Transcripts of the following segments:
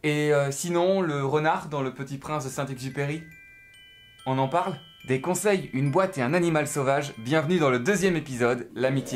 Et sinon, le renard dans Le Petit Prince de Saint-Exupéry, on en parle? Des conseils, une boîte et un animal sauvage, bienvenue dans le deuxième épisode, l'amitié.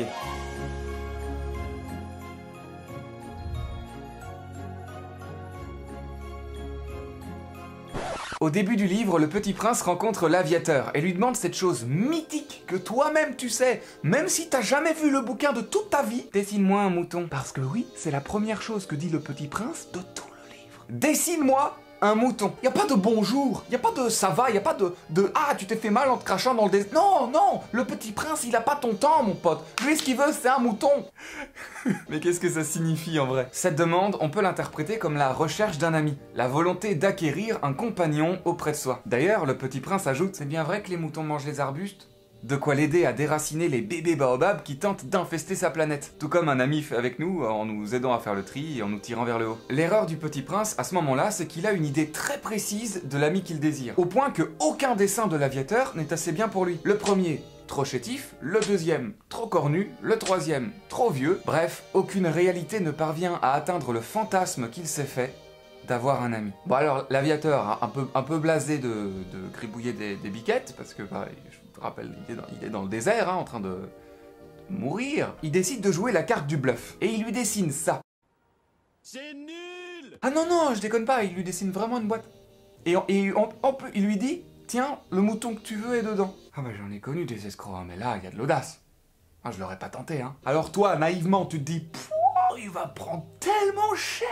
Au début du livre, le Petit Prince rencontre l'aviateur et lui demande cette chose mythique que toi-même tu sais, même si t'as jamais vu le bouquin de toute ta vie. Dessine-moi un mouton. Parce que oui, c'est la première chose que dit le Petit Prince de tout le livre. Dessine-moi un mouton. Y a pas de bonjour, y a pas de ça va, y a pas de ah tu t'es fait mal en te crachant dans le désert. Non, non, le Petit Prince il a pas ton temps mon pote. Lui ce qu'il veut c'est un mouton. Mais qu'est-ce que ça signifie en vrai? Cette demande, on peut l'interpréter comme la recherche d'un ami, la volonté d'acquérir un compagnon auprès de soi. D'ailleurs, le Petit Prince ajoute, c'est bien vrai que les moutons mangent les arbustes? De quoi l'aider à déraciner les bébés baobabs qui tentent d'infester sa planète. Tout comme un ami fait avec nous, en nous aidant à faire le tri et en nous tirant vers le haut. L'erreur du Petit Prince, à ce moment-là, c'est qu'il a une idée très précise de l'ami qu'il désire. Au point que aucun dessin de l'aviateur n'est assez bien pour lui. Le premier, trop chétif, le deuxième, trop cornu, le troisième, trop vieux. Bref, aucune réalité ne parvient à atteindre le fantasme qu'il s'est fait d'avoir un ami. Bon alors, l'aviateur, un peu blasé de gribouiller des biquettes, parce que, bah, je vous rappelle, il est dans le désert, hein, en train de mourir. Il décide de jouer la carte du bluff, et il lui dessine ça. C'est nul! Ah non, non, je déconne pas, il lui dessine vraiment une boîte. Et il lui dit, tiens, le mouton que tu veux est dedans. Ah bah j'en ai connu des escrocs, hein, mais là, il y a de l'audace. Ah, je l'aurais pas tenté, hein. Alors toi, naïvement, tu te dis, il va prendre tellement cher.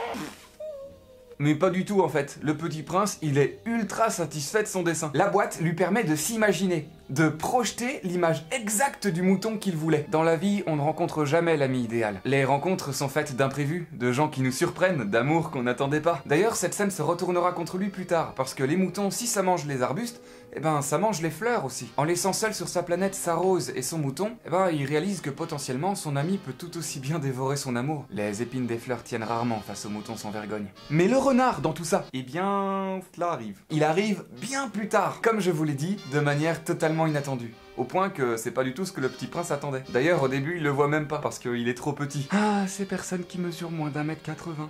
Mais pas du tout en fait, le Petit Prince, il est ultra satisfait de son dessin. La boîte lui permet de s'imaginer, de projeter l'image exacte du mouton qu'il voulait. Dans la vie, on ne rencontre jamais l'ami idéal. Les rencontres sont faites d'imprévus, de gens qui nous surprennent, d'amour qu'on n'attendait pas. D'ailleurs, cette scène se retournera contre lui plus tard, parce que les moutons, si ça mange les arbustes, eh ben ça mange les fleurs aussi. En laissant seul sur sa planète sa rose et son mouton, eh ben il réalise que potentiellement son ami peut tout aussi bien dévorer son amour. Les épines des fleurs tiennent rarement face aux moutons sans vergogne. Mais le renard dans tout ça, eh bien cela arrive. Il arrive bien plus tard, comme je vous l'ai dit, de manière totalement inattendue. Au point que c'est pas du tout ce que le Petit Prince attendait. D'ailleurs au début il le voit même pas parce qu'il est trop petit. Ah, ces personnes qui mesurent moins d'1,80 m.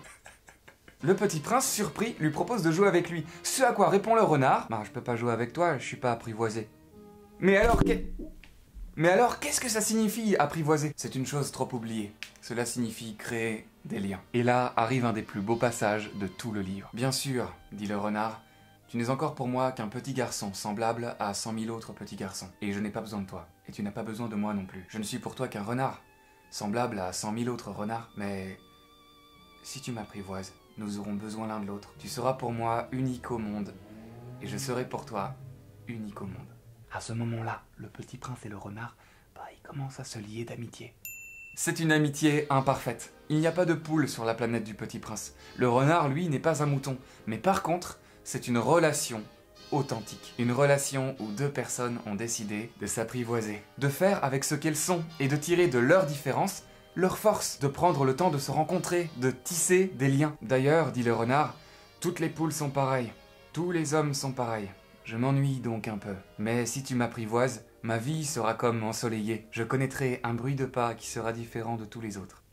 Le Petit Prince, surpris, lui propose de jouer avec lui. Ce à quoi répond le renard, bah je peux pas jouer avec toi, je suis pas apprivoisé. Mais alors qu'est-ce que ça signifie apprivoiser? C'est une chose trop oubliée. Cela signifie créer des liens. Et là arrive un des plus beaux passages de tout le livre. Bien sûr, dit le renard, tu n'es encore pour moi qu'un petit garçon semblable à 100 000 autres petits garçons. Et je n'ai pas besoin de toi. Et tu n'as pas besoin de moi non plus. Je ne suis pour toi qu'un renard, semblable à 100 000 autres renards. Mais si tu m'apprivoises, nous aurons besoin l'un de l'autre. Tu seras pour moi unique au monde, et je serai pour toi unique au monde. À ce moment-là, le Petit Prince et le renard, ils commencent à se lier d'amitié. C'est une amitié imparfaite. Il n'y a pas de poule sur la planète du Petit Prince. Le renard, lui, n'est pas un mouton. Mais par contre, c'est une relation authentique. Une relation où deux personnes ont décidé de s'apprivoiser, de faire avec ce qu'elles sont, et de tirer de leurs différences leur force, de prendre le temps de se rencontrer, de tisser des liens. D'ailleurs, dit le renard, toutes les poules sont pareilles, tous les hommes sont pareils. Je m'ennuie donc un peu. Mais si tu m'apprivoises, ma vie sera comme ensoleillée. Je connaîtrai un bruit de pas qui sera différent de tous les autres.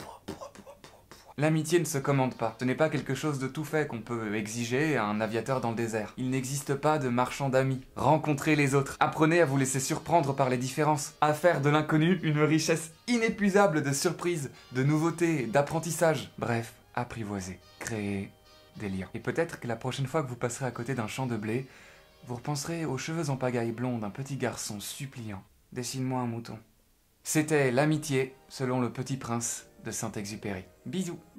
L'amitié ne se commande pas. Ce n'est pas quelque chose de tout fait qu'on peut exiger à un aviateur dans le désert. Il n'existe pas de marchand d'amis. Rencontrez les autres. Apprenez à vous laisser surprendre par les différences. À faire de l'inconnu une richesse inépuisable de surprises, de nouveautés, d'apprentissage. Bref, apprivoisez. Créez des liens. Et peut-être que la prochaine fois que vous passerez à côté d'un champ de blé, vous repenserez aux cheveux en pagaille blonde d'un petit garçon suppliant. Dessine-moi un mouton. C'était l'amitié selon le Petit Prince de Saint-Exupéry. Bisous.